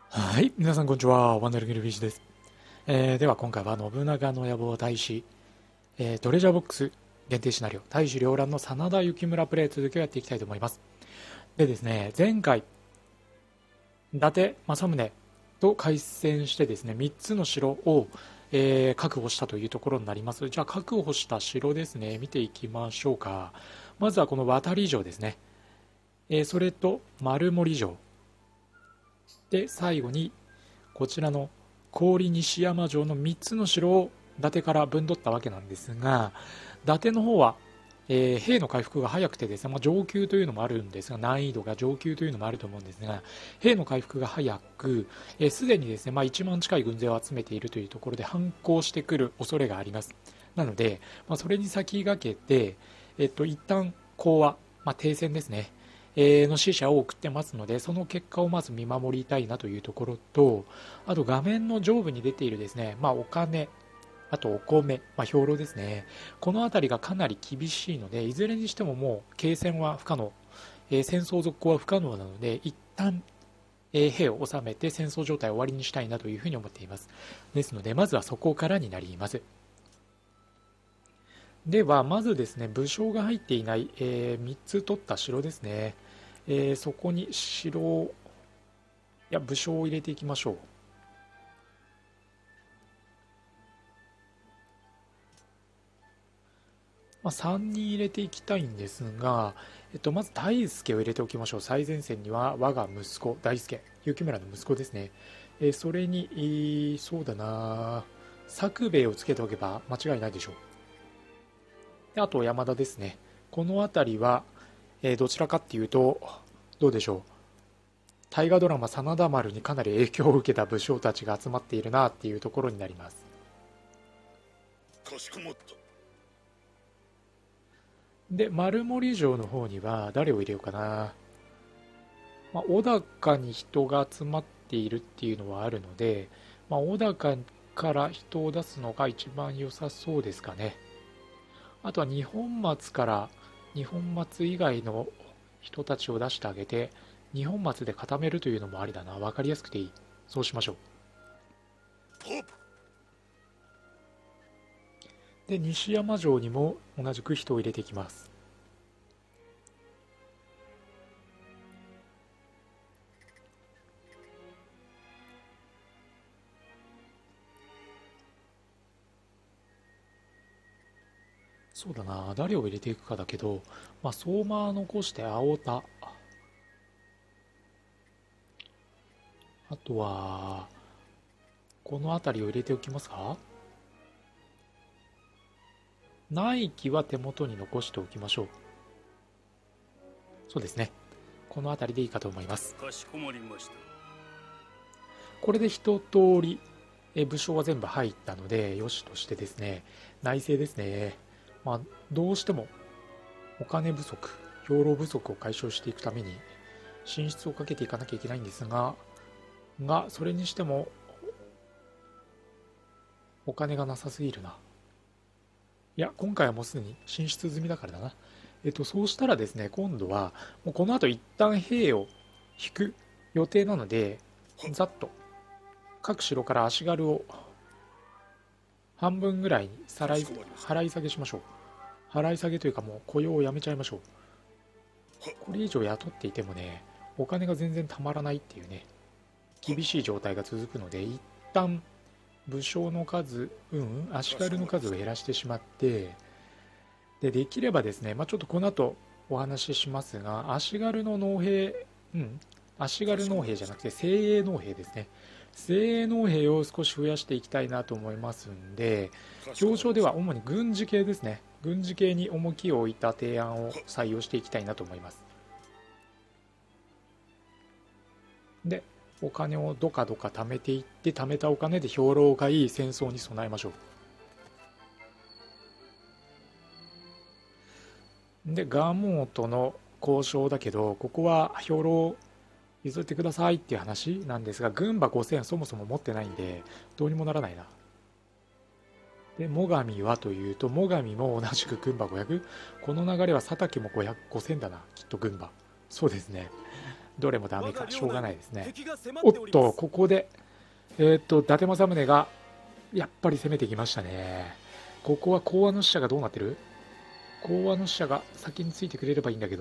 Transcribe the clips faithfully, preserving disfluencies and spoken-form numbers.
はい、皆さんこんにちは。ワンダルギルビーチです。えーでは今回は信長の野望大使、えートレジャーボックス限定シナリオ大使両乱の真田幸村プレイ続きをやっていきたいと思います。でですね、前回伊達政宗と開戦してですね、みっつの城を、えー確保したというところになります。じゃあ確保した城ですね、見ていきましょうか。まずはこの渡り城ですね、えーそれと丸森城で、最後にこちらの郡西山城のみっつの城を伊達から分取ったわけなんですが、伊達の方は、えー兵の回復が早くてですね、まあ、上級というのもあるんですが、難易度が上級というのもあると思うんですが、兵の回復が早く、す、えー、で、にですね、まあ、いちまん近い軍勢を集めているというところで反抗してくる恐れがあります。なので、まあ、それに先駆けて、えっと、一旦講和、まあ、停戦ですね、えーの死者を送ってますので、その結果をまず見守りたいなというところと、あと画面の上部に出ているですね、まあ、お金、あとお米、まあ、兵糧ですね。この辺りがかなり厳しいので、いずれにしてももう継戦は不可能、えー戦争続行は不可能なので、一旦、えー兵を収めて戦争状態を終わりにしたいなというふうに思っています。ですので、まずはそこからになります。では、まずですね、武将が入っていない、えーみっつ取った城ですね。えーそこに城を、いや、武将を入れていきましょう。まあ、さんにん入れていきたいんですが、えっと、まず大輔を入れておきましょう。最前線には我が息子、大輔、結城村の息子ですね。えーそれに、えーそうだな、作兵衛をつけておけば間違いないでしょう。で、あと山田ですね。この辺りは、えーどちらかっていうと、どうでしょう。大河ドラマ真田丸にかなり影響を受けた武将たちが集まっているなっていうところになります。 かしこまった。 で、丸森城の方には誰を入れようかな。まあ、小高に人が集まっているっていうのはあるので、まあ、小高から人を出すのが一番良さそうですかね。あとは二本松から二本松以外の人たちを出してあげて、二本松で固めるというのもありだな。わかりやすくていい。そうしましょう。で、西山城にも同じく人を入れていきます。そうだな、誰を入れていくかだけど、まあ、相馬残して青田。あとは、この辺りを入れておきますか。内規は手元に残しておきましょう。そうですね。この辺りでいいかと思います。 かしこまりました。 これで一通り、え武将は全部入ったので、よしとしてですね、内政ですね。まあ、どうしてもお金不足、兵糧不足を解消していくために、進出をかけていかなきゃいけないんですが、が、それにしても、お金がなさすぎるな。いや、今回はもうすでに進出済みだからだな。えっと、そうしたらですね、今度は、もうこの後一旦兵を引く予定なので、ざっと各城から足軽を半分ぐらいにさらい払い下げしましょう。払い下げというかもう雇用をやめちゃいましょう。これ以上雇っていてもね、お金が全然たまらないっていうね、厳しい状態が続くので、一旦武将の数、うん、足軽の数を減らしてしまって、で、できればですね、まあ、ちょっとこの後お話ししますが、足軽の農兵、うん、足軽農兵じゃなくて精鋭農兵ですね。精鋭農兵を少し増やしていきたいなと思いますんで、表彰では主に軍事系ですね。軍事系に重きを置いた提案を採用していきたいなと思います。で、お金をどかどか貯めていって、貯めたお金で兵糧を買い、戦争に備えましょう。で、ガーモーとの交渉だけど、ここは兵糧を譲ってくださいっていう話なんですが、軍馬ごせんそもそも持ってないんで、どうにもならないな。で、最上はというと、最上も同じく軍馬ごひゃく。この流れは佐竹もごひゃく、ごせんだな、きっと軍馬。そうですね。 どれもダメか、しょうがないですね。おっと、ここで、えー、っと、伊達政宗が、やっぱり攻めてきましたね。ここは講和の使者がどうなってる？講和の使者が先についてくれればいいんだけど。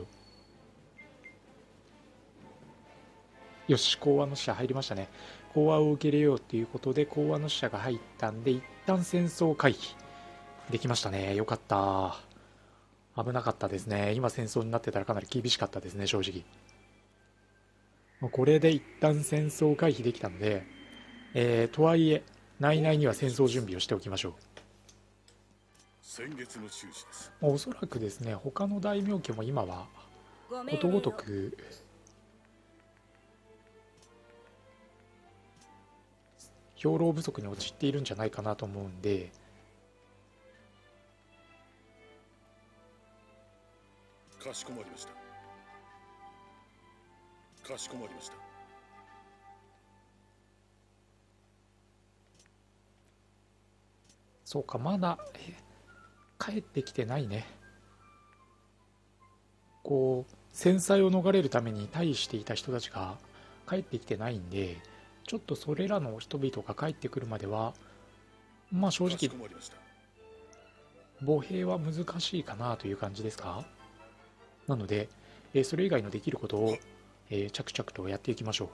よし、講和の使者入りましたね。講和を受け入れようということで、講和の使者が入ったんで、一旦戦争回避できましたね。よかった。危なかったですね。今戦争になってたらかなり厳しかったですね、正直。これで一旦戦争回避できたので、えー、とはいえ、内々には戦争準備をしておきましょう。先月の収支です。おそらくですね、他の大名家も今はことごとく兵糧不足に陥っているんじゃないかなと思うんで、かしこまりました。かしこまりました。そうか、まだ帰ってきてないね。こう戦災を逃れるために退避していた人たちが帰ってきてないんで、ちょっとそれらの人々が帰ってくるまでは、まあ正直歩兵は難しいかなという感じですか。なので、えー、それ以外のできることを、えー、着々とやっていきましょう。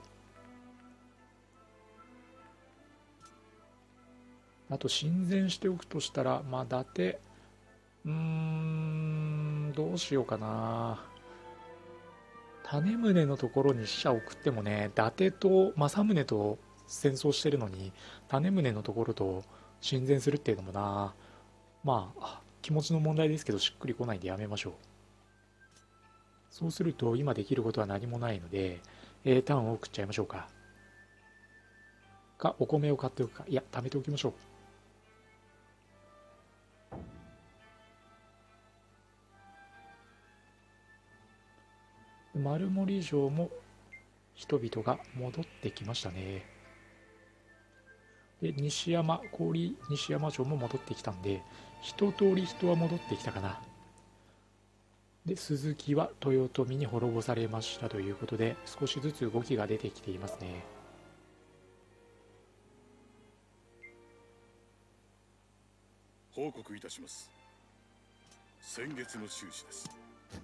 あと親善しておくとしたら、まあ伊達、うーんどうしようかな。種宗のところに使者を送ってもね、伊達と政宗と戦争してるのに、種宗のところと親善するっていうのもな、まあ気持ちの問題ですけど、しっくりこないんでやめましょう。そうすると今できることは何もないので、A ターンを送っちゃいましょうか。かお米を買っておくか、いや貯めておきましょう。丸森城も人々が戻ってきましたね。で西山郡西山城も戻ってきたんで、一通り人は戻ってきたかな。で鈴木は豊臣に滅ぼされましたということで、少しずつ動きが出てきていますね。報告いたします。先月の収支です。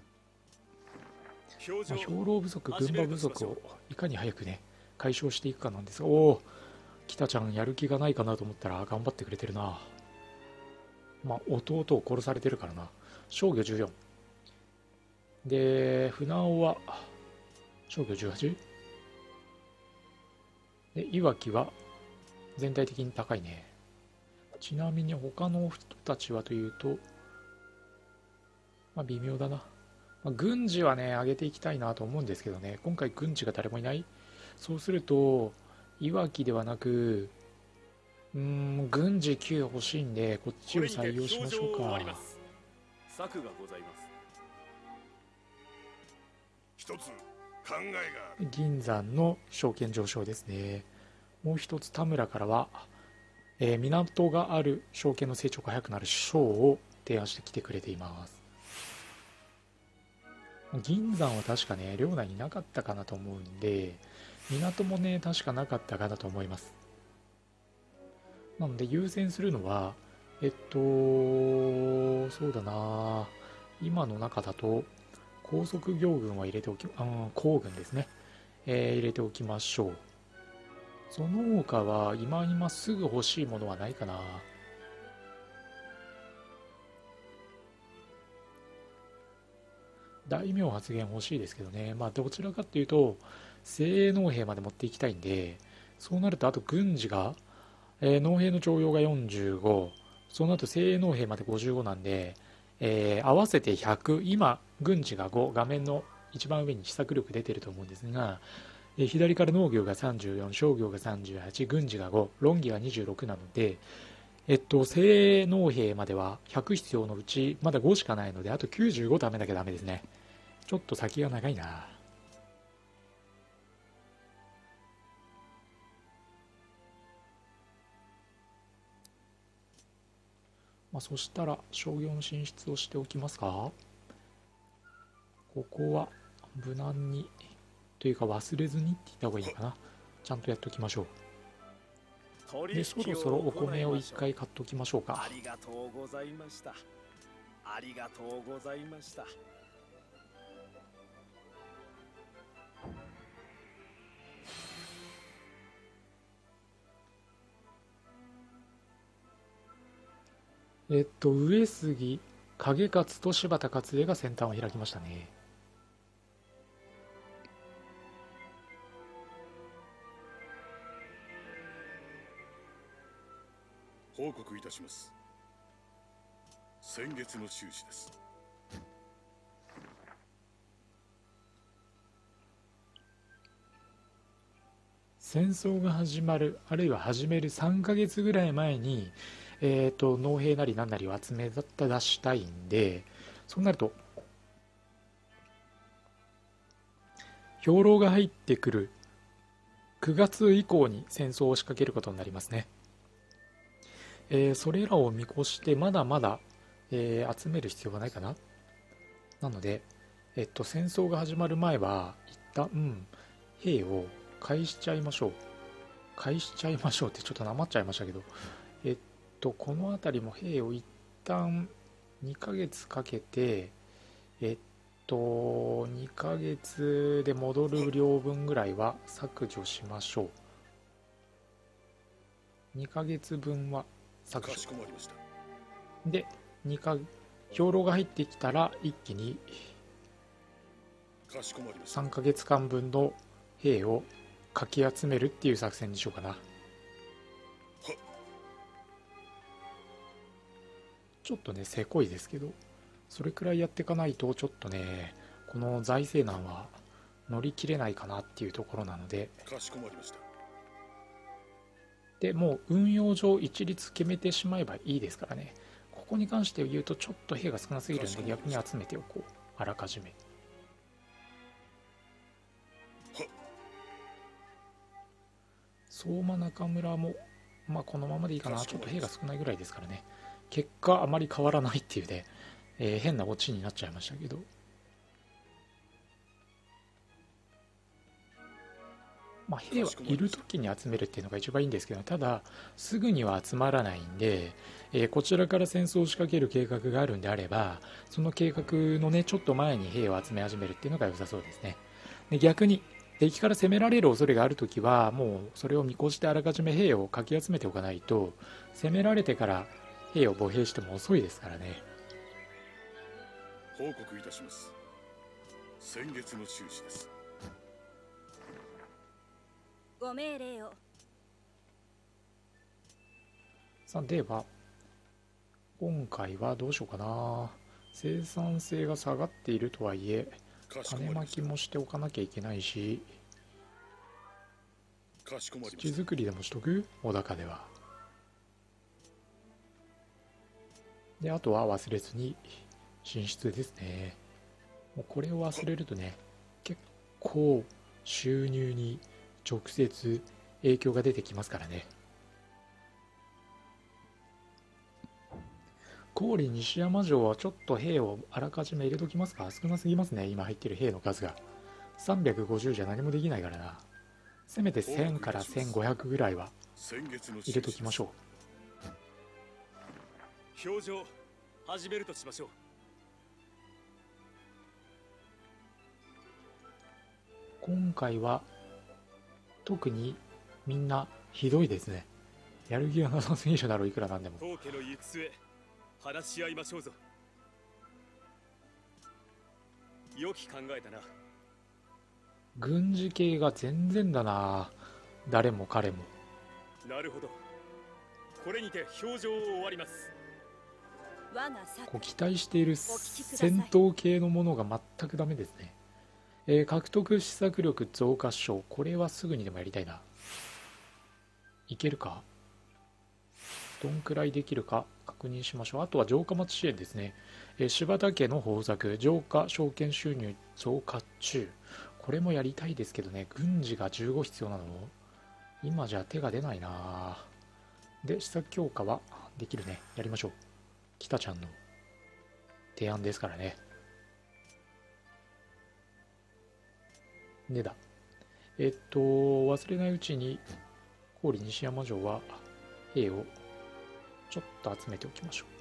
兵糧不足、軍馬不足をいかに早くね解消していくかなんですが、おお、北ちゃんやる気がないかなと思ったら頑張ってくれてるな。まあ弟を殺されてるからな。商業じゅうよんで、船尾は商業じゅうはちで、いわきは全体的に高いね。ちなみに他の人たちはというと、まあ微妙だな。まあ、軍事はね上げていきたいなと思うんですけどね、今回軍事が誰もいない。そうするといわきではなく、うーん軍事きゅう欲しいんで、こっちを採用しましょうか。策がございます。一つ考えがある。銀山の証券上昇ですね。もう一つ田村からは、えー、港がある証券の成長が早くなる賞を提案してきてくれています。銀山は確かね領内になかったかなと思うんで、港もね確かなかったかなと思います。なので優先するのは、えっとそうだな、今の中だと高速行軍は入れておき、あ行軍ですね、えー、入れておきましょう。その他は今今すぐ欲しいものはないかな。大名発言欲しいですけどね。まあどちらかっていうと精鋭農兵まで持っていきたいんで、そうなるとあと軍事が、えー農兵の徴用がよんじゅうご、その後精鋭農兵までごじゅうごなんで、えー合わせてひゃく、今軍事がご、画面の一番上に施策力出てると思うんですが、えー左から農業がさんじゅうよん、商業がさんじゅうはち、軍事がご、論議がにじゅうろくなので、えっと、精鋭農兵まではひゃく必要のうちまだごしかないので、あときゅうじゅうご貯めなきゃダメですね。ちょっと先が長いな。まあ、そしたら商業の進出をしておきますか。ここは無難にというか忘れずにって言った方がいいのかな。ちゃんとやっておきましょう。でそろそろお米を一回買っておきましょうか。 ありがとうございました。ありがとうございました。 えっと上杉景勝と柴田勝家が先端を開きましたね。 報告いたします。先月の収支です。 戦争が始まる、あるいは始めるさんかげつぐらい前に、えー、と農兵なり何なりを集め出したいんで、そうなると兵糧が入ってくるくがつ以降に戦争を仕掛けることになりますね。えーそれらを見越してまだまだ、えー集める必要がないかな。なので、えっと、戦争が始まる前は一旦兵を返しちゃいましょう。返しちゃいましょうってちょっとなまっちゃいましたけど、えっとこの辺りも兵を一旦にかげつかけて、えっとにかげつで戻る量分ぐらいは削除しましょう。にかげつぶんは削除かしこまりました。 で、にか兵糧が入ってきたら一気にかしこまりました。 さんかげつかんぶんの兵をかき集めるっていう作戦にしようかな。ちょっとねせこいですけど、それくらいやっていかないとちょっとねこの財政難は乗り切れないかなっていうところなので、 かしこまりました。 でもう運用上一律決めてしまえばいいですからね。ここに関して言うとちょっと兵が少なすぎるんで逆に集めておこう、あらかじめ。相馬中村もまあこのままでいいかな。ちょっと兵が少ないぐらいですからね。結果あまり変わらないっていうね、えー変なオチになっちゃいましたけど、まあ、兵はいる時に集めるっていうのが一番いいんですけど、ただすぐには集まらないんで、えーこちらから戦争を仕掛ける計画があるんであれば、その計画のねちょっと前に兵を集め始めるっていうのが良さそうですね。で逆に敵から攻められる恐れがあるときはもうそれを見越してあらかじめ兵をかき集めておかないと、攻められてから兵を歩兵しても遅いですからね。 報告いたします。先月の収支です。 ご命令を。 さあでは今回はどうしようかな。生産性が下がっているとはいえかしこま種まりました。 きもしておかなきゃいけないし、 かしこまりま土した。 作りでもしとく、小高では。であとは忘れずに進出ですね。もうこれを忘れるとね結構収入に直接影響が出てきますからね。郡西山城はちょっと兵をあらかじめ入れときますか。少なすぎますね今入ってる兵の数が。さんびゃくごじゅうじゃ何もできないからな。せめてせんからせんごひゃくぐらいは先月の入れときましょう。 表情始めるとしましょう。 今回は特にみんなひどいですね。やる気がなさすぎるだろういくらなんでも。 当家の行く末話し合いましょうぞ。良き考えだな。 軍事系が全然だな、誰も彼も。 なるほど。これにて表情を終わります。 我が策こう期待しているお聞きください戦闘系のものが全くダメですね。えー獲得施策力増加賞、これはすぐにでもやりたいな。いけるか、どんくらいできるか確認しましょう。あとは城下町支援ですね。えー柴田家の豊作、城下証券収入増加中、これもやりたいですけどね、軍事がじゅうご必要なの今じゃ手が出ないな。で施策強化はできるね、やりましょう。北ちゃんの提案ですからね。でだえっと忘れないうちに郡西山城は兵をちょっと集めておきましょう。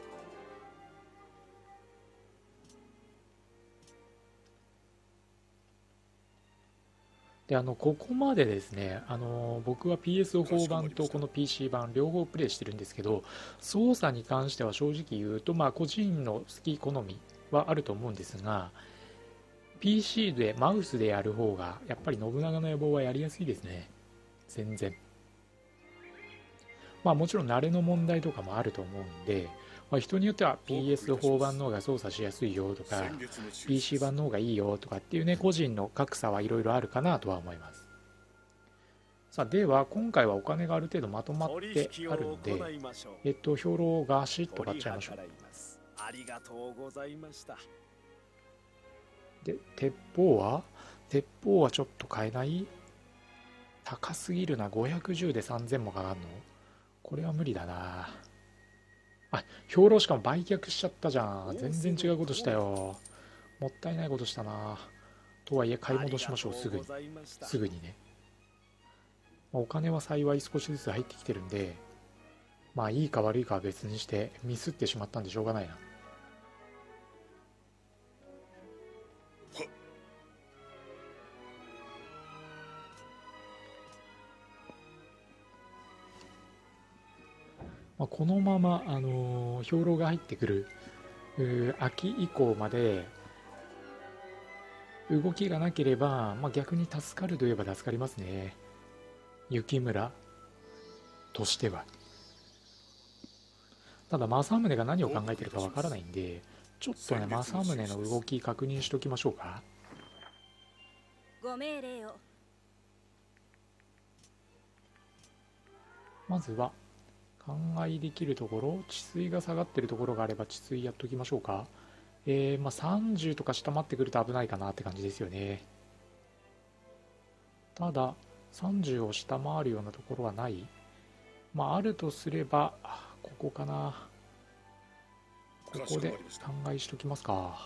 であのここまでですね、あの僕は ピーエスフォー 版とこの ピーシー 版両方プレイしてるんですけど、操作に関しては正直言うと、まあ個人の好き好みはあると思うんですが、 ピーシー でマウスでやる方がやっぱり信長の野望はやりやすいですね、全然。まあもちろん慣れの問題とかもあると思うんで、まあ、人によっては ピーエスフォー 版の方が操作しやすいよとか ピーシー 版の方がいいよとかっていうね、個人の格差はいろいろあるかなとは思います。さあでは今回はお金がある程度まとまってあるので、えっと兵糧をガシッと買っちゃいましょう。 ありがとうございました。 で鉄砲は鉄砲はちょっと買えない？高すぎるな。ごひゃくじゅうでさんぜんもかかんの？これは無理だな。あ、兵糧しかも売却しちゃったじゃん。全然違うことしたよ。もったいないことしたな。とはいえ買い戻しましょう、すぐに。すぐにね。お金は幸い少しずつ入ってきてるんで、まあいいか悪いかは別にしてミスってしまったんでしょうがないな。まあ、このまま、あのー兵糧が入ってくる秋以降まで動きがなければ、まあ、逆に助かるといえば助かりますね、雪村としては。ただ政宗が何を考えてるかわからないんで、ちょっとね政宗の動き確認しときましょうか。 ご命令を。 まずは考えできるところ、治水が下がってるところがあれば治水やっときましょうか。えー、まあさんじゅうとか下回ってくると危ないかなって感じですよね。たださんじゅうを下回るようなところはない。まああるとすればここかな。ここで考えしときますか。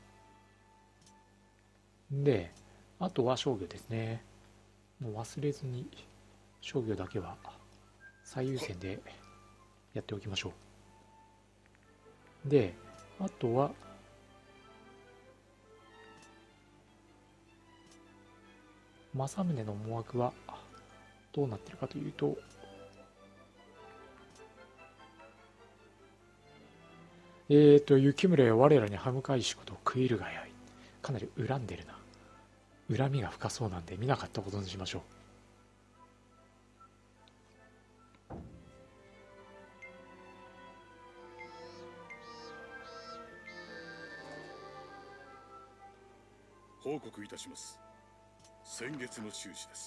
であとは商業ですね。もう忘れずに商業だけは最優先でやっておきましょう。であとは政宗の思惑はどうなってるかというと、えーと雪村や我らに歯向かいしことを食いるがやい。かなり恨んでるな。恨みが深そうなんで見なかったことにしましょう。 報告いたします。先月の収支です。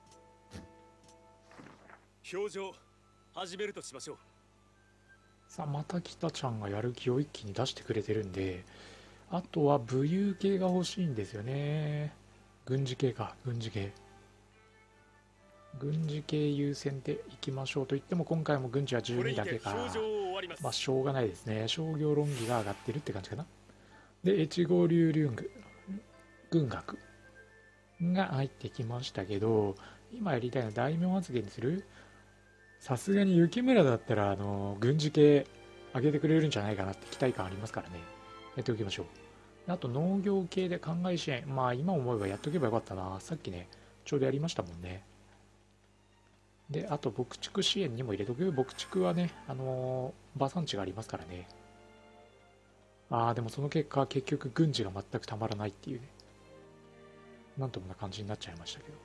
表情始めるとしましょう。 さあまた北ちゃんがやる気を一気に出してくれてるんで、あとは武勇系が欲しいんですよね。軍事系か。軍事系軍事系優先でいきましょう。といっても今回も軍事はじゅうにだけか。まあしょうがないですね。商業論議が上がってるって感じかな。で越後流流軍軍学が入ってきましたけど、今やりたいのは大名発言にする。さすがに雪村だったらあの軍事系上げてくれるんじゃないかなって期待感ありますからね、やっておきましょう。あと農業系で考え支援、まあ今思えばやっとけばよかったな。さっきねちょうどやりましたもんね。であと牧畜支援にも入れとく。牧畜はねあの馬産地がありますからね。ああでもその結果結局軍事が全くたまらないっていうね、なんともな感じになっちゃいましたけど。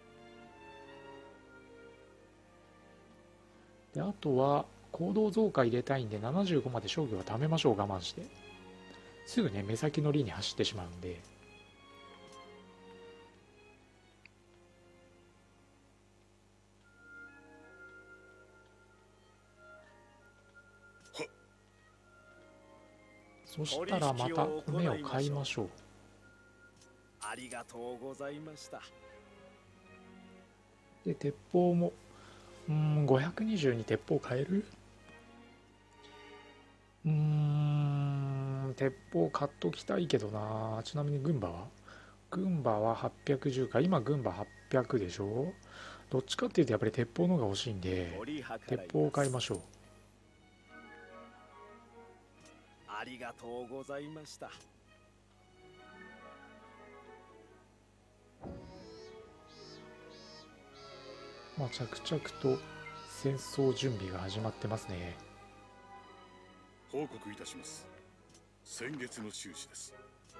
であとは行動増加入れたいんでななじゅうごまで商業は貯めましょう。我慢してすぐね目先の利に走ってしまうんで。そしたらまた米を買いましょう。 ありがとうございました。 で鉄砲もうーんごひゃくにじゅうに鉄砲買える。うーん鉄砲買っときたいけどな。ちなみに軍馬は軍馬ははっぴゃくじゅうか。今軍馬はっぴゃくでしょ。どっちかっていうとやっぱり鉄砲の方が欲しいんで取り計らいます。 鉄砲を買いましょう。 ありがとうございました。 まあ着々と戦争準備が始まってますね。 報告いたします。先月の収支です。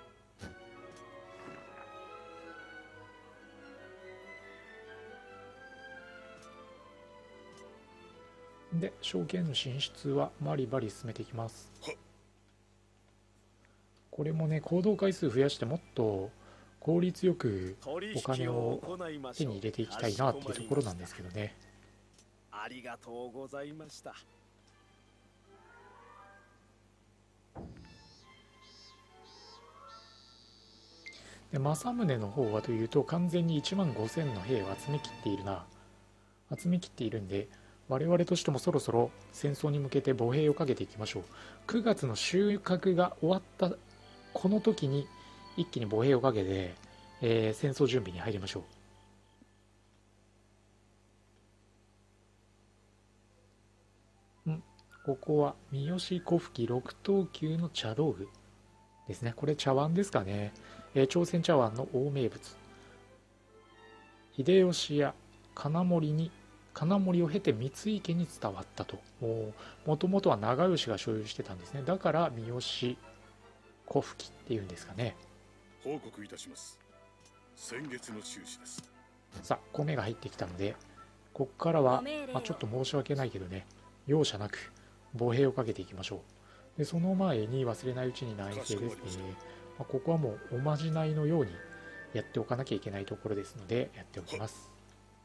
で証券の進出はバリバリ進めていきます。これもね行動回数増やしてもっと効率よくお金を手に入れていきたいなっていうところなんですけどね。 ありがとうございました。 で政宗の方はというと完全にいちまんごせんの兵を集めきっているな集めきっているんで、我々としてもそろそろ戦争に向けて歩兵をかけていきましょう。くがつの収穫が終わったこの時に一気に歩兵をかけて、えー戦争準備に入りましょう。んここは三好小吹ろく等級の茶道具ですね。これ茶碗ですかね。えー朝鮮茶碗の大名物。秀吉や金森に金森を経て三井家に伝わったと。もともとは長吉が所有してたんですね。だから三好小吹っていうんですかね。 報告いたします。先月の収支です。 さあ米が入ってきたのでここからは、まあ、ちょっと申し訳ないけどね容赦なく歩兵をかけていきましょう。でその前に忘れないうちに内政ですね。まあ、ここはもうおまじないのようにやっておかなきゃいけないところですのでやっておきます。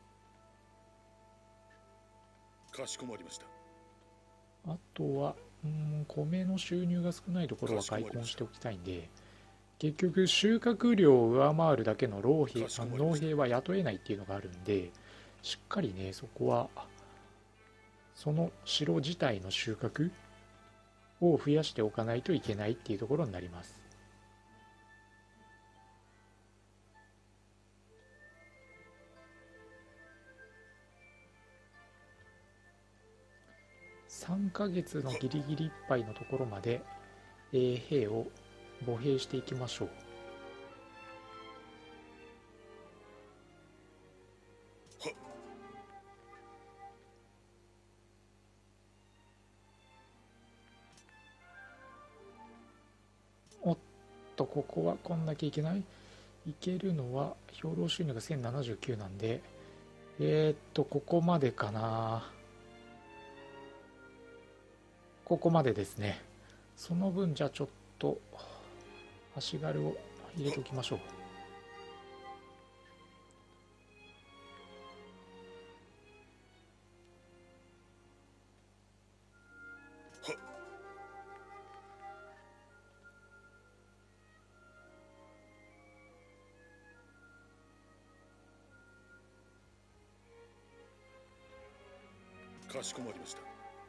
かしこまりました。 あとはうん米の収入が少ないところは開墾しておきたいんで、結局収穫量を上回るだけの老兵農兵は雇えないっていうのがあるんで、しっかりねそこはその城自体の収穫を増やしておかないといけないっていうところになります。さんかげつのギリギリいっぱいのところまで、えー兵を歩兵していきましょう。おっとここはこんだけいけない。いけるのは兵糧収入がせんななじゅうきゅうなんで、えー、っとここまでかな。ここまでですね。その分じゃあちょっと足軽を入れておきましょう。 かしこまりました。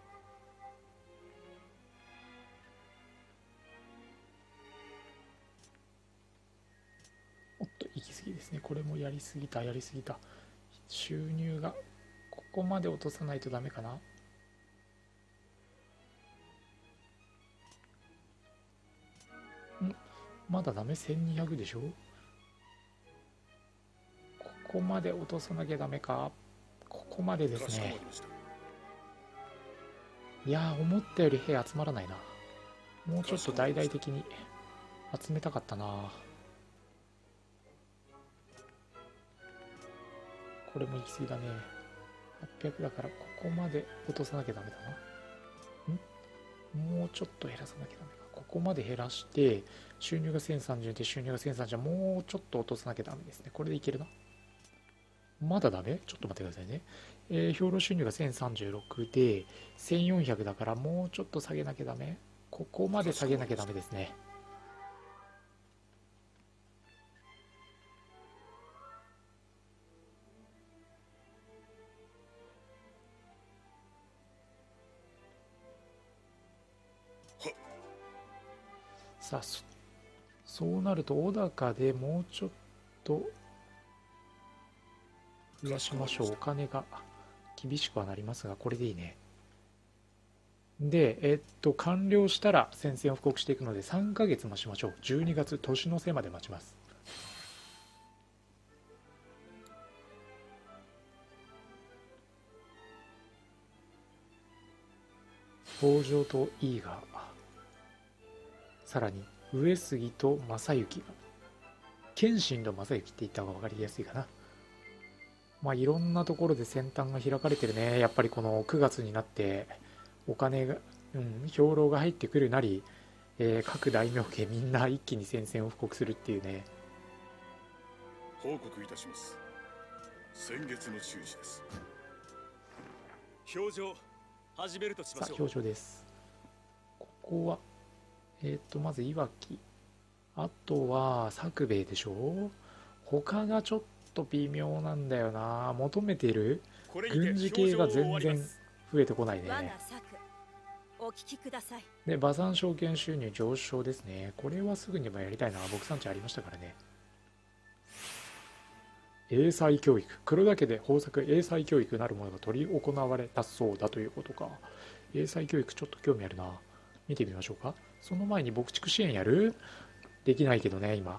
おっと行き過ぎですね。これもやりすぎたやりすぎた。収入がここまで落とさないとダメかな。んまだダメ。せんにひゃくでしょ。ここまで落とさなきゃダメか。ここまでですね。いやー思ったより兵集まらないな。もうちょっと大々的に集めたかったな。これも行き過ぎだね。はっぴゃくだからここまで落とさなきゃダメだな。んもうちょっと減らさなきゃダメか。ここまで減らして収入がせんさんじゅうで収入がせんさんじゅう、もうちょっと落とさなきゃダメですね。これでいけるな。まだダメ。ちょっと待ってくださいね。えー、兵糧収入がせんさんじゅうろくでせんよんひゃくだからもうちょっと下げなきゃダメ。ここまで下げなきゃダメですね。さあ そ, そうなると小高でもうちょっと増やしましょう。お金が厳しくはなりますが、これでいいね。で、えっと、完了したら宣戦を布告していくので、さんかげつ待ちましょう。じゅうにがつ、年の瀬まで待ちます。北条と井伊が、さらに上杉と正幸が、謙信と正幸って言った方が分かりやすいかな。まあいろんなところで先端が開かれてるね。やっぱりこのくがつになってお金が、うん、兵糧が入ってくるなり、えー各大名家みんな一気に宣戦を布告するっていうね。 報告いたします。先月の収支です。 表情始めるとしまさあしょう。 表情です。ここはえっ、とまずいわき、あとは作兵衛でしょ。他がちょっと微妙なんだよな。求めているこれにて軍事系が全然表情を終わります。 増えてこない我がね。 策お聞きください。 で馬産証券収入上昇ですね。これはすぐにもやりたいな。僕産地ありましたからね。英才教育、黒岳で豊作英才教育なるものが取り行われたそうだということか。英才教育ちょっと興味あるな。見てみましょうか。その前に牧畜支援やる？できないけどね今。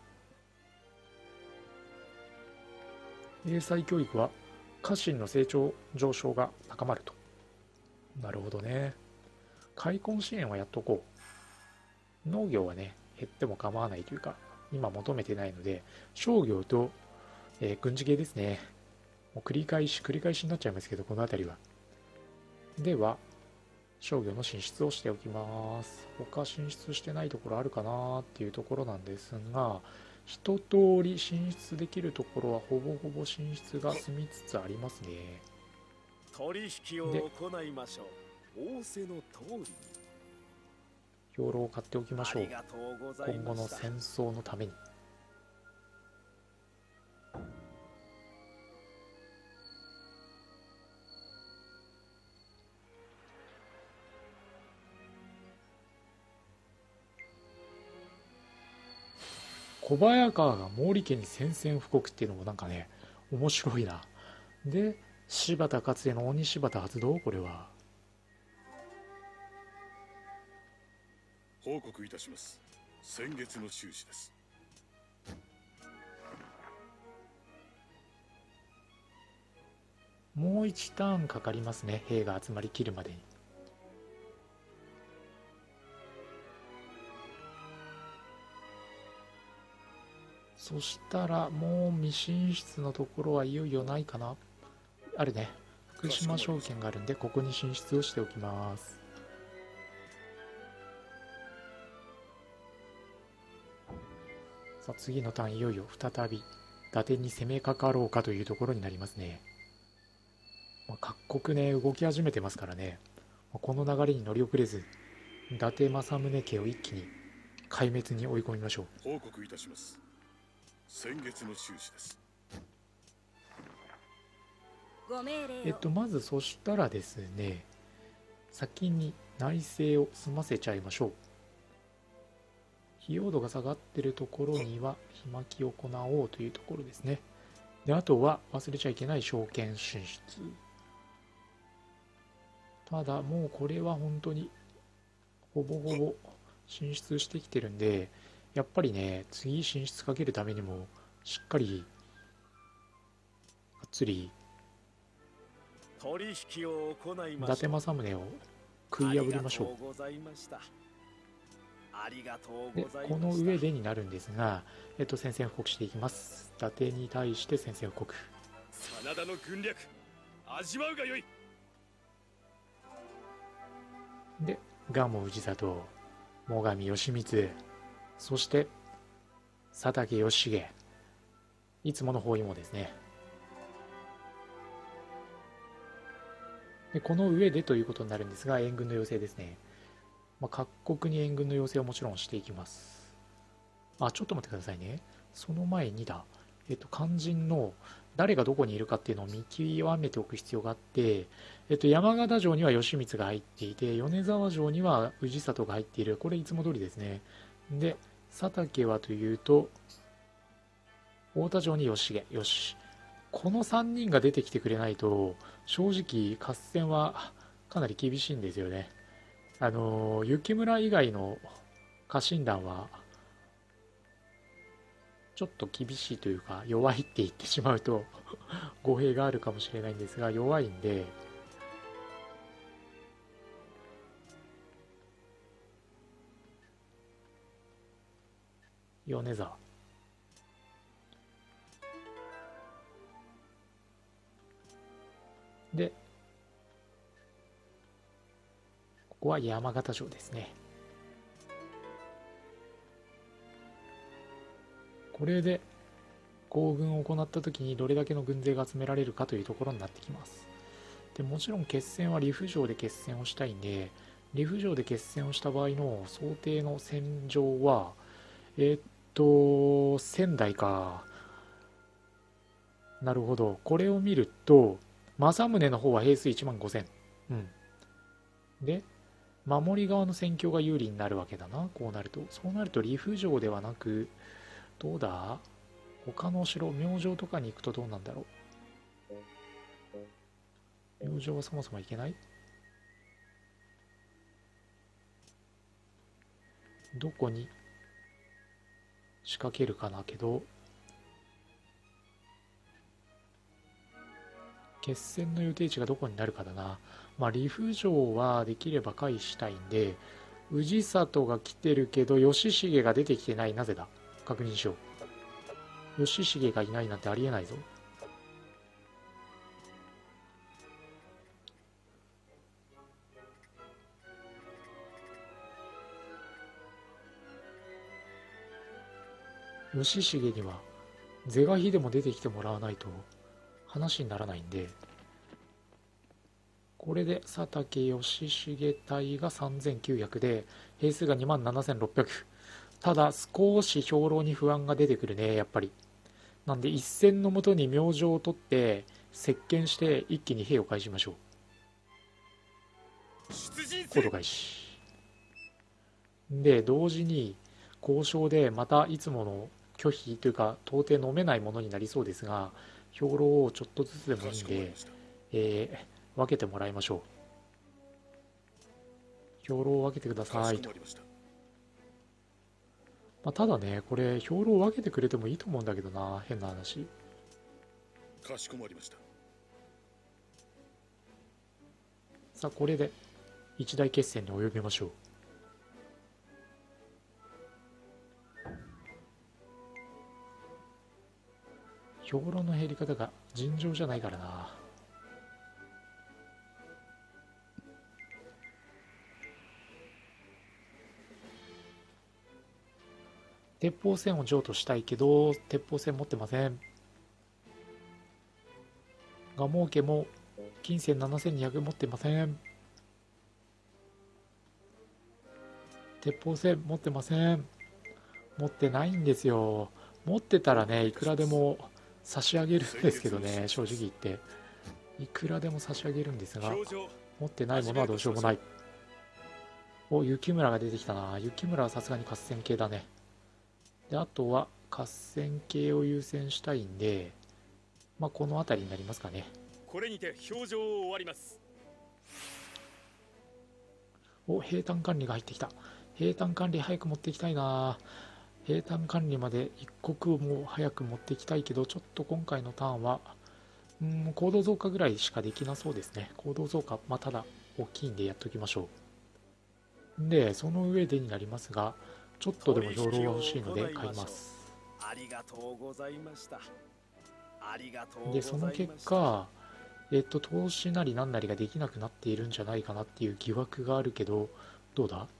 英才教育は家臣の成長上昇が高まると。なるほどね。開墾支援はやっとこう。農業はね減っても構わないというか今求めてないので、商業と、えー軍事系ですね。もう繰り返し繰り返しになっちゃいますけどこの辺りは。では商業の進出をしておきます。他進出してないところあるかなっていうところなんですが、一通り進出できるところはほぼほぼ進出が済みつつありますね。 取引を行いましょう。仰せの通りに。 兵糧を買っておきましょう。 ありがとうござい今後のました。 戦争のために。小早川が毛利家に宣戦布告っていうのもなんかね面白いな。で柴田勝家の鬼柴田発動、これは報告いたします。先月の収支です。 もういちターンかかりますね、兵が集まりきるまでに。そしたらもう未進出のところはいよいよないかな。あるね、福島証券があるんでここに進出をしておきます。さあ次のターンいよいよ再び伊達に攻めかかろうかというところになりますね。まあ、各国ね動き始めてますからね、まあこの流れに乗り遅れず伊達政宗家を一気に壊滅に追い込みましょう。 報告いたします。先月の収支です。 ご命令を。 えっとまずそしたらですね、先に内政を済ませちゃいましょう。費用度が下がってるところにはひまきを行おうというところですね。であとは忘れちゃいけない証券進出。ただもうこれは本当にほぼほぼ進出してきてるんで、やっぱりね次進出かけるためにもしっかりがっつり取引を行い伊ましょう。 達政宗を食い破りましょう。 ありがとうございました。ありがとうでございました。 この上でになるんですが、えっと、宣戦布告していきます。伊達に対して宣戦布告。 真田の軍略味わうがよい。 で蒲生氏里、最上義満、そして佐竹義重、いつもの包囲網ですね。でこの上でということになるんですが、援軍の要請ですね。まあ、各国に援軍の要請をもちろんしていきます。あ、ちょっと待ってくださいね。その前にだ、えっと、肝心の誰がどこにいるかっていうのを見極めておく必要があって、えっと、山形城には義満が入っていて、米沢城には氏里が入っている。これいつも通りですね。で、佐竹はというと、太田城に義重。よし。 このさんにんが出てきてくれないと正直合戦はかなり厳しいんですよね。あの雪村以外の家臣団はちょっと厳しいというか弱いって言ってしまうと語弊があるかもしれないんですが、弱いんで、米沢で、ここは山形城ですね。これで行軍を行った時にどれだけの軍勢が集められるかというところになってきます。でもちろん決戦は利府城で決戦をしたいんで、利府城で決戦をした場合の想定の戦場はえーっと仙台か。なるほど。これを見ると政宗の方は兵数いちまんごせん。うんで守り側の戦況が有利になるわけだな。こうなると、そうなると利府城ではなく、どうだ、他のお城、明城とかに行くとどうなんだろう。明城はそもそも行けない。どこに仕掛けるかな。けど決戦の予定地がどこになるかだな。まあ利府城はできれば回避したいんで、氏里が来てるけど義重が出てきてない。なぜだ、確認しよう。義重がいないなんてありえないぞ。義重には是が非でも出てきてもらわないと話にならないんで、これで佐竹義重隊がさんぜんきゅうひゃくで兵数がにまんななせんろっぴゃく。ただ少し兵糧に不安が出てくるね、やっぱり。なんで一戦のもとに明城を取って席巻して一気に兵を返しましょう。行動開始で、同時に交渉でまたいつもの拒否というか到底飲めないものになりそうですが、兵糧をちょっとずつでもいいんで、えー、分けてもらいましょう。兵糧を分けてくださいと。まあ、ただね、これ兵糧を分けてくれてもいいと思うんだけどな、変な話。 かしこまりました。 さあこれで一大決戦に及びましょう。兵糧の減り方が尋常じゃないからな。鉄砲戦を譲渡したいけど鉄砲戦持ってません。蒲生家も金銭ななせんにひゃく持ってません。鉄砲戦持ってません。持ってないんですよ。持ってたらね、いくらでも差し上げるんですけどね、正直言っていくらでも差し上げるんですが、持ってないものはどうしようもない。お、雪村が出てきたな。雪村はさすがに合戦系だね。で、あとは合戦系を優先したいんで、まあこの辺りになりますかね。 これにて表情を終わります。 お、兵站管理が入ってきた。兵站管理早く持っていきたいな。兵站管理まで一刻をもう早く持っていきたいけど、ちょっと今回のターンはうん、行動増加ぐらいしかできなそうですね。行動増加、まあただ大きいんでやっておきましょう。で、その上でになりますが、ちょっとでも兵糧が欲しいので買います。 ありがとうございました。ありがとうございました。 で、その結果、えっと、投資なりなんなりができなくなっているんじゃないかなっていう疑惑があるけど、どうだ？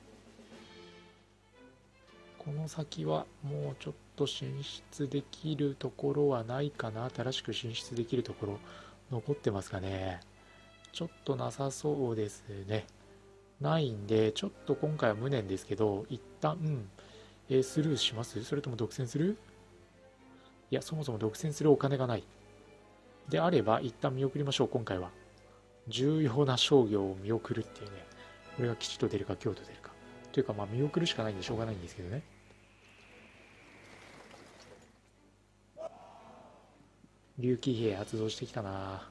この先はもうちょっと進出できるところはないかな。新しく進出できるところ残ってますかね。ちょっとなさそうですね。ないんで、ちょっと今回は無念ですけど、一旦、うん、えースルーします？それとも独占する？いや、そもそも独占するお金がない。であれば、一旦見送りましょう、今回は。重要な商業を見送るっていうね。これが吉と出るか、京と出るか。というか、まあ見送るしかないんでしょうがないんですけどね。 竜騎兵発動してきたな。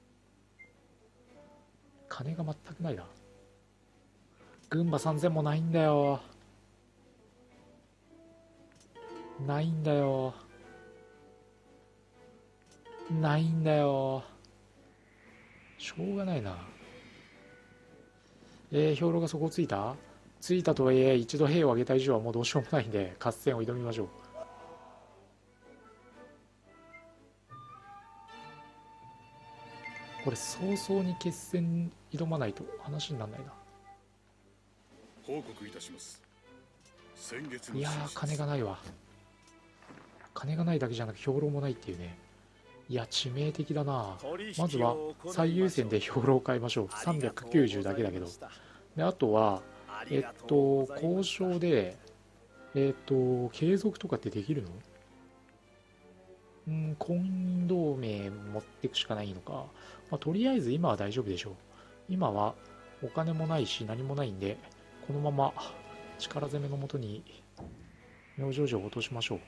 金が全くないな。軍馬さんぜんもないんだよ。ないんだよ。ないんだよ。しょうがないな。えー、兵糧がそこをついたついたとはいえ、一度兵を挙げた以上はもうどうしようもないんで、合戦を挑みましょう。これ早々に決戦挑まないと話にならないな。 報告いたします。先月のいやー、金がないわ。金がないだけじゃなく兵糧もないっていうね。いや、致命的だな。まずは最優先で兵糧を買いましょう。さんびゃくきゅうじゅうだけだけど。で、あとは、えっと、交渉で、えっと、継続とかってできるの？うん、婚姻同盟持っていくしかないのか。まあ、とりあえず今は大丈夫でしょう。今はお金もないし何もないんで、このまま力攻めのもとに明星城を落としましょ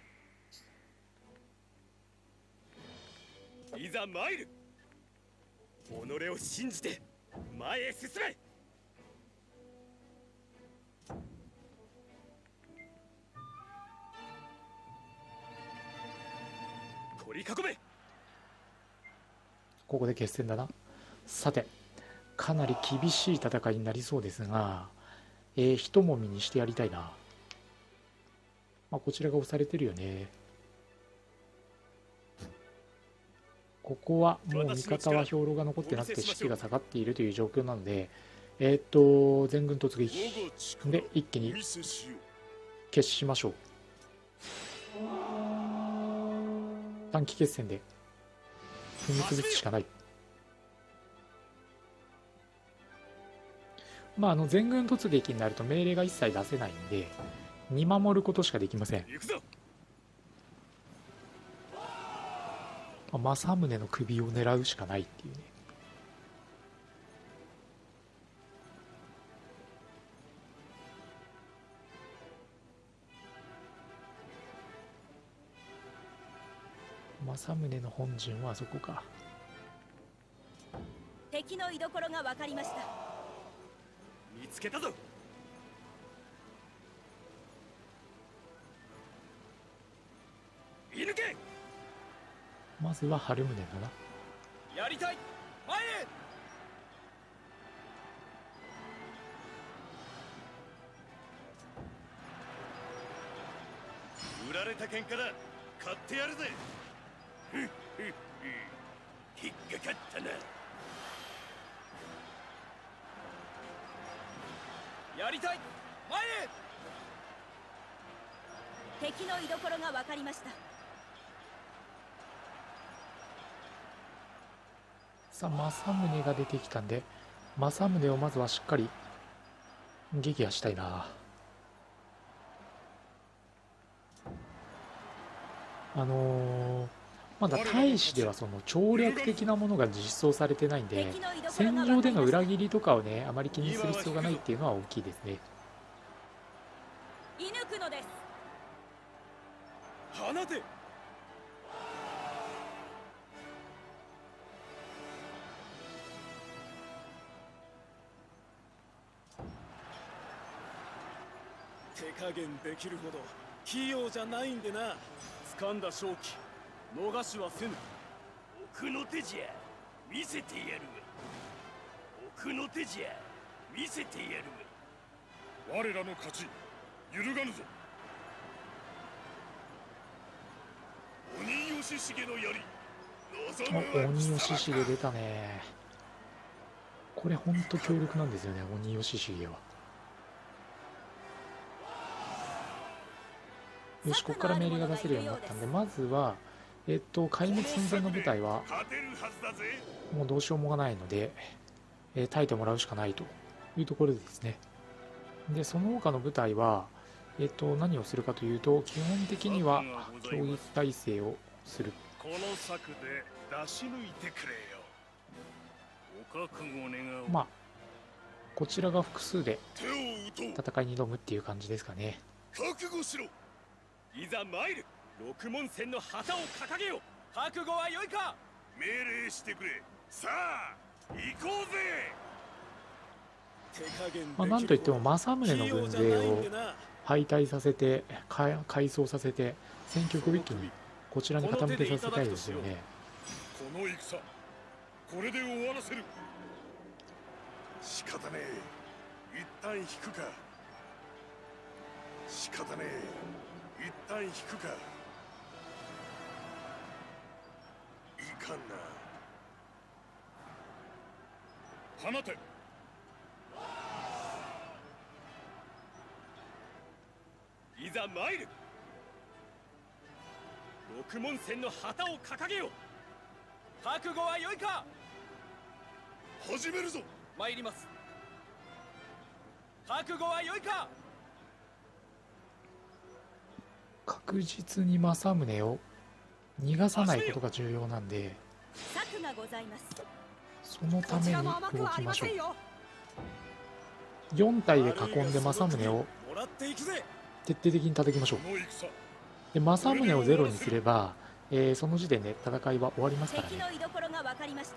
いざ参る。己を信じて前へ進め。取り囲め。 ここで決戦だな。さて、かなり厳しい戦いになりそうですが、えー、ひともみにしてやりたいな。まあ、こちらが押されてるよね。ここはもう味方は兵糧が残ってなくて士気が下がっているという状況なので、えー、っと全軍突撃で一気に決しましょう。短期決戦で踏み潰すしかない。まああの全軍突撃になると命令が一切出せないんで見守ることしかできません。政宗の首を狙うしかないっていうね。政宗の本陣はあそこか。 敵の居所が分かりました。 見つけたぞ。居抜け。 まずは春宗だな。 やりたい。前へ。 売られた喧嘩だ。買ってやるぜ。引っかかったな。 やりたい。前へ。 敵の居所が分かりました。 さあ政宗が出てきたんで政宗をまずはしっかり撃破したいな。あのー、まだ大使ではその調略的なものが実装されてないんで戦場での裏切りとかをねあまり気にする必要がないっていうのは大きいですね。 射抜くのです。 放て。 手加減できるほど器用じゃないんでな。掴んだ勝機逃しはせぬ。 奥の手じゃ見せてやるわ。奥の手じゃ見せてやるわ。我らの勝ち揺るがぬぞ。鬼吉重の槍望む鬼吉重出たね。これほんと強力なんですよね鬼吉重は。よし、ここから命令が出せるようになったんでまずはえっと壊滅寸前の部隊はもうどうしようもがないので、えー、耐えてもらうしかないというところですね。でその他の部隊はえっと何をするかというと基本的には攻撃態勢をする。 この策で出し抜いてくれよ。お覚悟願う。 まあこちらが複数で手を打とう。 戦いに挑むっていう感じですかね。 覚悟しろ。 いざ参る。六門戦の旗を掲げよ。 覚悟は良いか。 命令してくれ。さあ行こうぜ。 手加減まあ、なんといっても政宗の軍勢を敗退させてか改装させて戦局を一気にこちらに傾けさせたいですよね。 この戦これで終わらせる。仕方ねえ、一旦引くか。仕方ねえ、一旦引くか。いかんな。放て。 いざ参る。六門戦の旗を掲げよう。 覚悟は良いか。 始めるぞ。 参ります。覚悟は良いか。 確実に政宗を逃がさないことが重要なんで、 策がございます。 そのために動きましょう。よん体で囲んで政宗をもらっていくぜ。 徹底的に叩きましょう。 この戦で政宗をゼロにすれば、えーその時点で戦いは終わりますからね。 敵の居所が分かりました。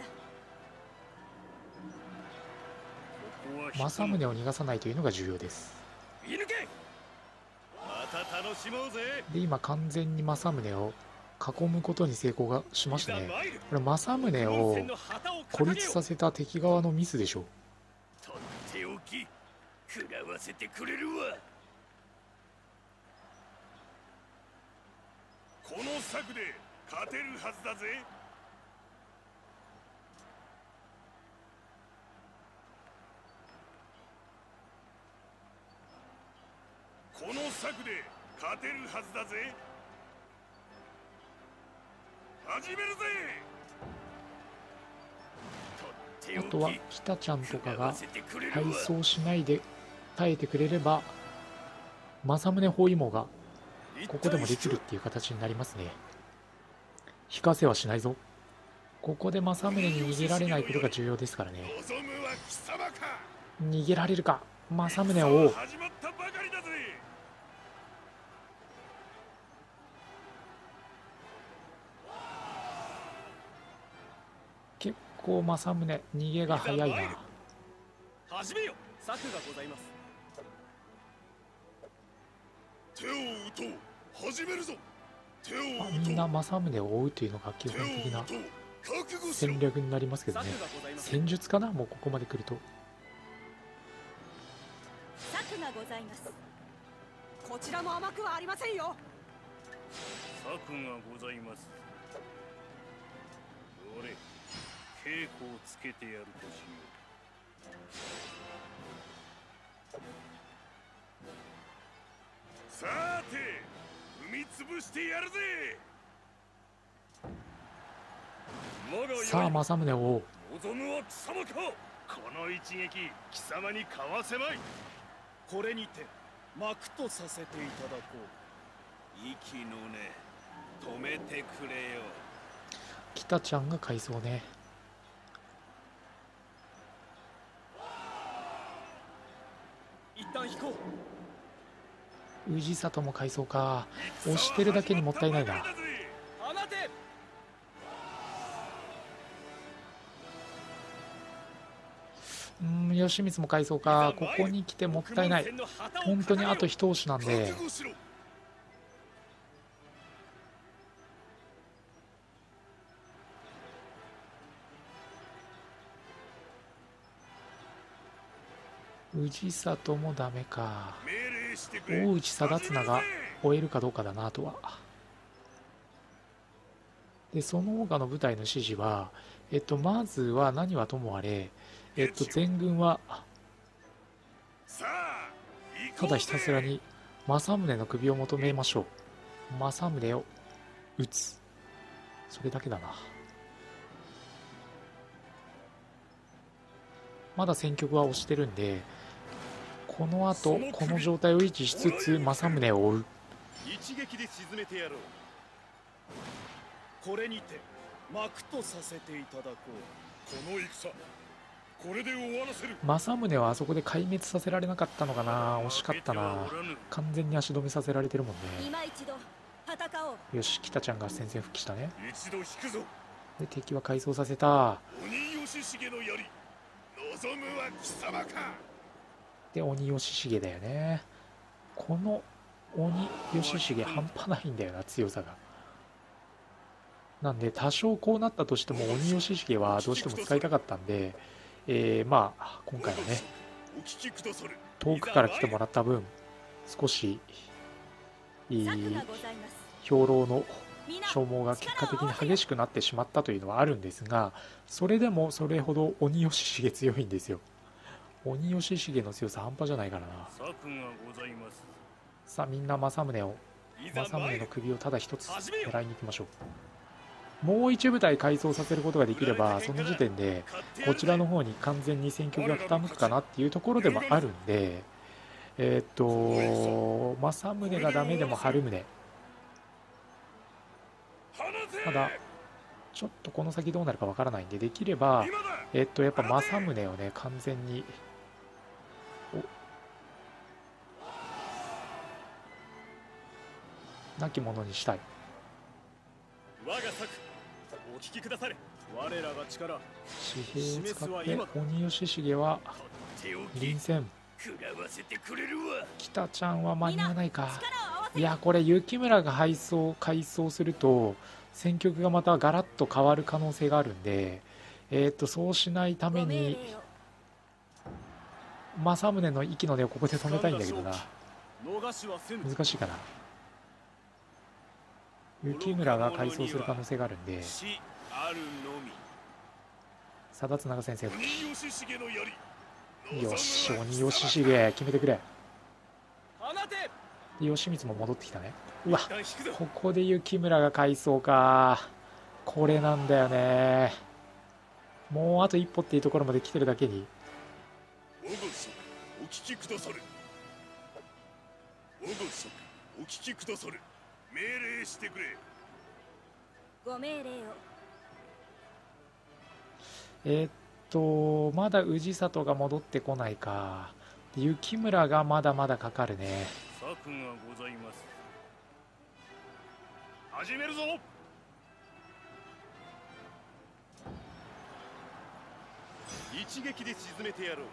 政宗を逃がさないというのが重要です。 射抜け。また楽しもうぜ。 で今完全に政宗を囲むことに成功がしましたね。これ政宗を孤立させた敵側のミスでしょう。 とっておき食らわせてくれるわ。この策で勝てるはずだぜ。この策で勝てるはずだぜ。始めるぜ。 あとは北ちゃんとかが配送しないで耐えてくれれば政宗包囲網がここでもできるっていう形になりますね。引かせはしないぞ。ここで政宗に逃げられないことが重要ですからね。 望むは貴様か。 逃げられるか。政宗を始まったばかりだぜ。 結構政宗逃げが早いな。 始めよ。 策がございます。 手を打とう。始めるぞ。手をまあ打とう。 みんな政宗を追うというのが基本的な手を打とう。覚悟しろ戦。略になりますけどね。 策がございます。 戦術かな、もうここまで来ると。 策がございます。 こちらも甘くはありませんよ。 策がございます。どれ、稽古をつけてやるとしよう。さーて、踏みつぶしてやるぜ。 さあ政宗を追う。 望むは貴様か。この一撃、貴様にかわせまい。 これにて幕とさせていただこう。 息の根、止めてくれよ。 北ちゃんが回想ね。 一旦引こう。 氏里も回想か。押してるだけにもったいないな。 放て。 うーん、義満も回想か。ここに来てもったいない。本当にあと一押しなんで。 覚悟しろ。 氏里もダメか。 命令してくれ。 大内貞綱が追えるかどうかだな。あとはでその他の部隊の指示は、えっと、まずは何はともあれ、えっと、全軍はさあ、行こうぜ。 ただひたすらに政宗の首を求めましょう。政宗を撃つ、それだけだな。まだ戦局は押してるんで、この後この状態を維持しつつ政宗を追う。 一撃で沈めてやろう。 これにて幕とさせていただこう。 この戦、これで終わらせる。 政宗はあそこで壊滅させられなかったのかな。惜しかったな。完全に足止めさせられてるもんね。 今一度戦おう。 う。 よし、北ちゃんが宣戦復帰したね。 一度引くぞ。 で敵は改装させた。 鬼吉重の槍、望むは貴様か。 で鬼吉重だよね。この鬼吉重半端ないんだよな、強さが。なんで多少こうなったとしても鬼吉重はどうしても使いたかったんで、えー、まあ今回はねお聞きくださる。 遠くから来てもらった分少しいい策がございます。 兵糧の皆消耗が結果的に激しくなってしまったというのはあるんですが、それでもそれほど鬼吉重強いんですよ。鬼吉重の強さ半端じゃないからな。 策がございます。 さあみんな政宗を政宗の首をただ一つ狙いに行きましょう。もう一部隊改装させることができればその時点でこちらの方に完全に戦局が傾くかなっていうところでもあるんで、えーっと政宗がダメでも春宗、ただちょっとこの先どうなるかわからないんで、できればえーっとやっぱ政宗をね完全に亡き者にしたい。 我が策お聞きくだされ。 我らが力紙幣を使って鬼吉重は臨戦。 食らわせてくれるわ。 北ちゃんは間に合わないか。 力を合わせいやこれ雪村が配送改装すると戦局がまたガラッと変わる可能性があるんで、えー、っとそうしないためご命令にを。 政宗の息の根をここで止めたいんだけどな。 逃しはせん。 難しいかな。雪村が改装する可能性があるんで、 死あるのみ。 佐田綱先生復鬼吉重の槍。 帰。よし鬼吉重決めてくれ。 放て。 で義満も戻ってきたね。うわ一旦引くぞ。 ここで雪村が改装か。これなんだよね。もうあと一歩っていうところまで来てるだけに。 我が策お聞きくださる。我が策お聞きくださる。命令してくれ。 ご命令を。 えーっとまだ氏里が戻ってこないか。で雪村がまだまだかかるね。 策がございます。始めるぞ。一撃で沈めてやろう。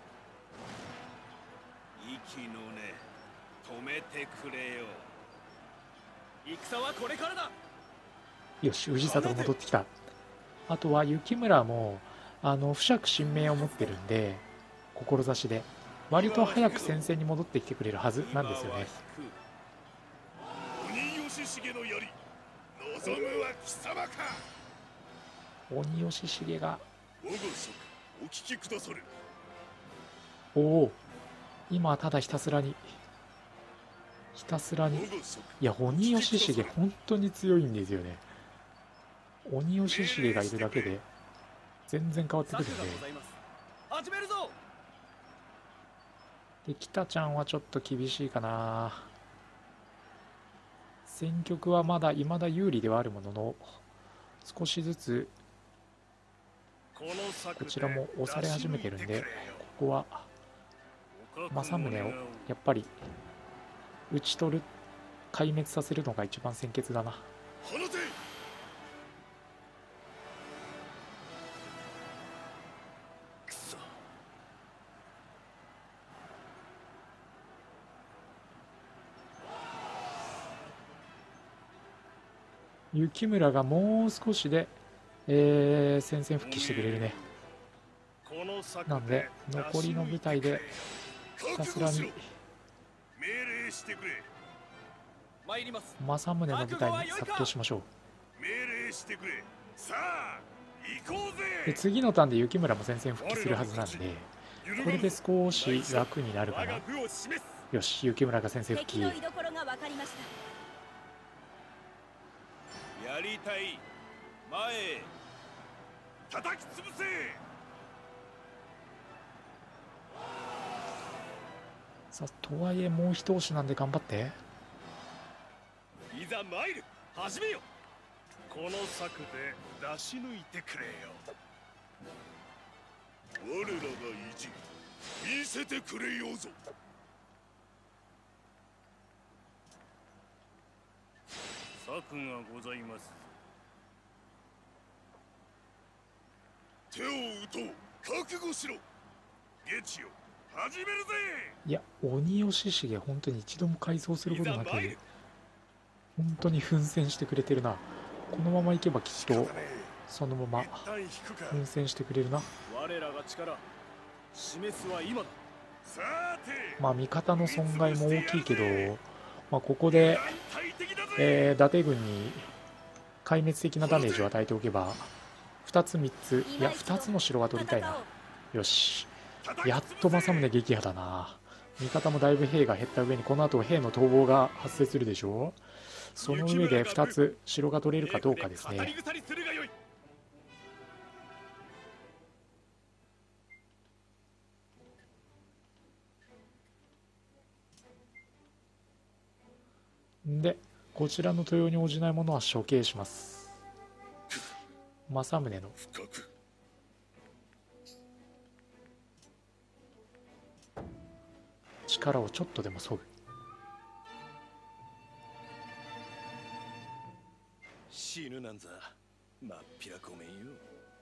息の根止めてくれよ。 戦はこれからだ。 よし氏里が戻ってきた。あとは雪村もあの不釈神明を持ってるんで志で割と早く戦線に戻ってきてくれるはずなんですよね。 鬼吉重の槍、望むは貴様か。 鬼吉重が我が策お聞きくださる。 おお今ただひたすらにひたすらに我が策いや鬼吉重本当に強いんですよね。鬼吉重がいるだけで全然変わってく策るんで。 がございます。始めるぞ。 で北ちゃんはちょっと厳しいかな。戦局はまだ未だ有利ではあるものの少しずつこの策こちらも押され始めてるんで、ここは政宗をやっぱり討ち取る壊滅させるのが一番先決だな。 放て。くそ。 雪村がもう少しで、えー戦線復帰してくれるね。 この策なんで残りの部隊でひたすらに命令してくれ。 参ります。 政宗の部隊に殺到しましょう。 命令してくれ。さあ行こうぜ。 で次のターンで雪村も戦線復帰するはずなんでこれで少し楽になるかな。 我が部を示す。 よし雪村が戦線復帰。 敵の居所が分かりました。 やりたい。前へ叩き潰せ。 さあとはいえもう一押しなんで頑張って。 いざ参る。始めよ。 この策で出し抜いてくれよ。我らが意地見せてくれようぞ。策が策がございます。 手を打とう。覚悟しろ。ゲチよ、始めるぜ。 いや、鬼吉重本当に一度も改装することなく本当に奮戦してくれてるな。このままいけばきっとそのまま奮戦してくれるな。 我らが力示すは今だ。 さて、 まあ味方の損害も大きいけど、まあ、ここで、えー、伊達軍に壊滅的なダメージを与えておけばふたつみっつ、いやふたつの城は取りたいな。よし、やっと政宗撃破だな。味方もだいぶ兵が減った上にこの後兵の逃亡が発生するでしょう。その上でふたつ城が取れるかどうかですね。でこちらの豊に応じないものは処刑します。政宗の力をちょっとでも削ぐ。 死ぬなんざまっぴらごめんよ。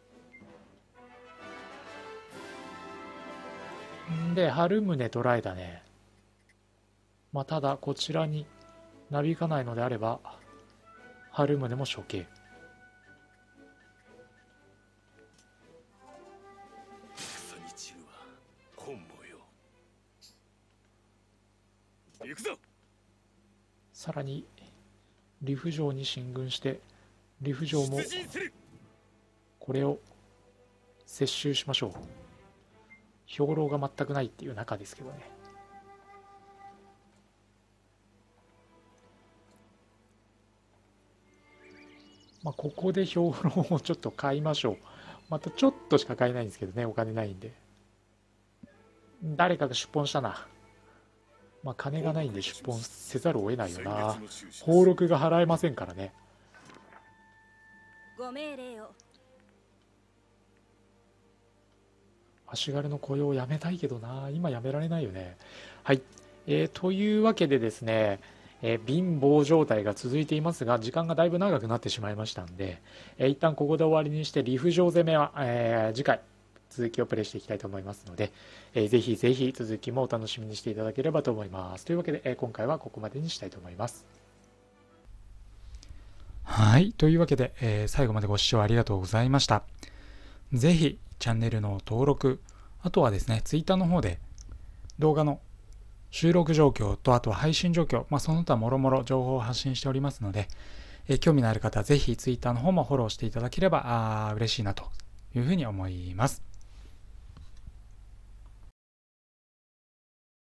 んで春宗捕らえたね。まあただこちらになびかないのであれば春宗も処刑。 戦に散るは本望よ。 行くぞ。 さらに利府城に進軍して利府城もこれを接収しましょう。兵糧が全くないっていう中ですけどね。まあここで兵糧をちょっと買いましょう。またちょっとしか買えないんですけどね、お金ないんで。誰かが出奔したな。まあ金がないんで出奔せざるを得ないよな。俸禄が払えませんからね。 ご命令を。 足軽の雇用をやめたいけどな、今やめられないよね。はい、えー、というわけでですね、えー、貧乏状態が続いていますが時間がだいぶ長くなってしまいましたんで、えー、一旦ここで終わりにして利府城攻めは、えー、次回続きをプレイしていきたいと思いますので、えー、ぜひぜひ続きもお楽しみにしていただければと思います。というわけで、えー、今回はここまでにしたいと思います。はい、というわけで、えー、最後までご視聴ありがとうございました。ぜひチャンネルの登録、あとはですね、ツイッターの方で動画の収録状況と、あとは配信状況、まあ、その他もろもろ情報を発信しておりますので、えー、興味のある方はぜひツイッターの方もフォローしていただければあ嬉しいなというふうに思います。